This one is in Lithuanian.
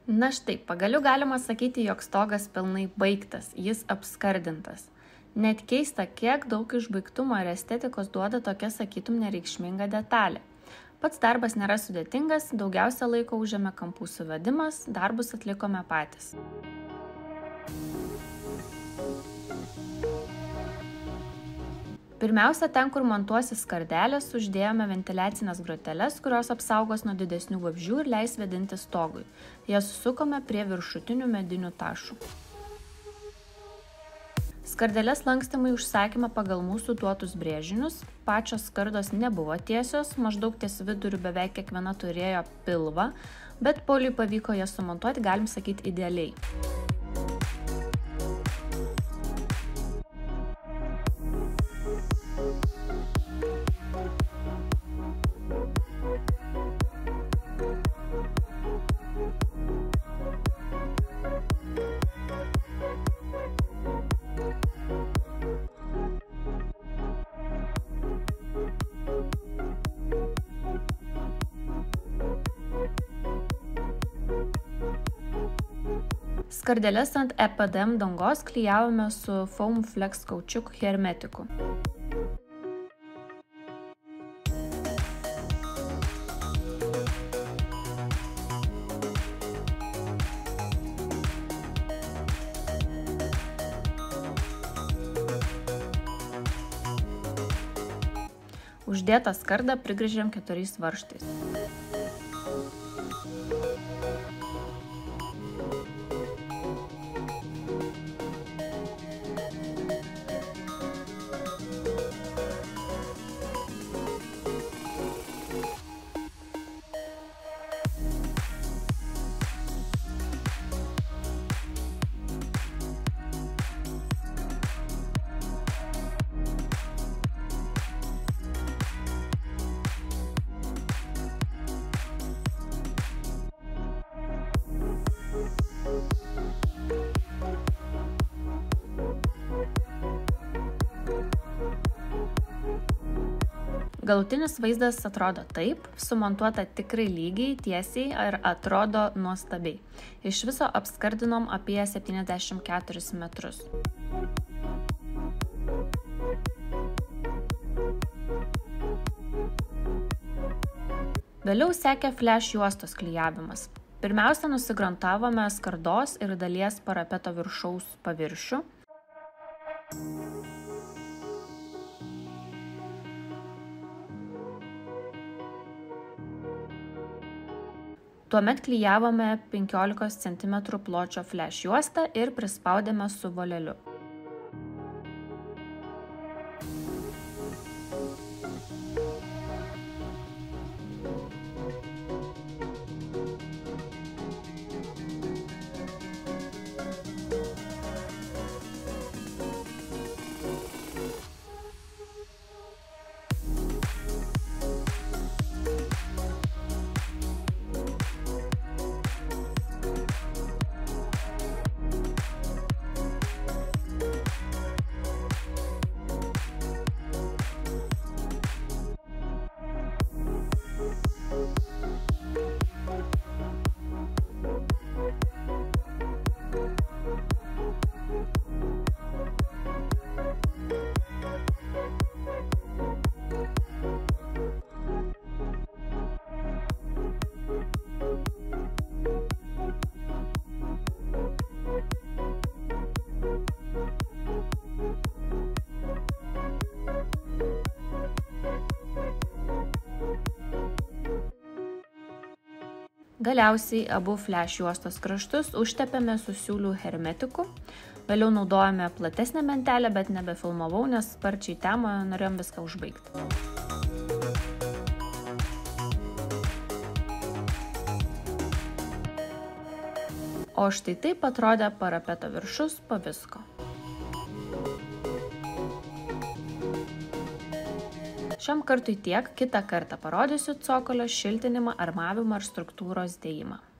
Na štai, pagaliau galima sakyti, jog stogas pilnai baigtas, jis apskardintas. Net keista, kiek daug išbaigtumo ir estetikos duoda tokia, sakytum, nereikšminga detalė. Pats darbas nėra sudėtingas, daugiausia laiko užėmė kampų suvedimas, darbus atlikome patys. Pirmiausia, ten, kur montuosis skardelės, uždėjome ventiliacinės groteles, kurios apsaugos nuo didesnių vabzdžių ir leis vėdinti stogui. Jas susukome prie viršutinių medinių tašų. Skardelės lankstymui užsakėme pagal mūsų duotus brėžinius. Pačios skardos nebuvo tiesios, maždaug ties viduriu beveik kiekviena turėjo pilvą, bet Pauliui pavyko jas sumontuoti, galim sakyti, idealiai. Skardeles ant EPDM dangos klijavome su Foam Flex kaučiuku hermetiku. Uždėtą skardą prigręžėm 4 varžtais. Galutinis vaizdas atrodo taip, sumontuota tikrai lygiai, tiesiai ir atrodo nuostabiai. Iš viso apskardinom apie 74 metrus. Vėliau sekė flash juostos klijavimas. Pirmiausia, nusigrantavome skardos ir dalies parapeto viršaus paviršių. Tuomet klijavome 15 cm pločio flash juostą ir prispaudėme su voleliu. Galiausiai abu flash juostos kraštus užtepėme su siūlių hermetiku. Vėliau naudojame platesnę mentelę, bet nebefilmavau, nes sparčiai temo, norėjom viską užbaigti. O štai taip atrodė parapeto viršus po visko. Šiam kartui tiek, kitą kartą parodysiu cokolio šiltinimą, armavimą ir struktūros dėjimą.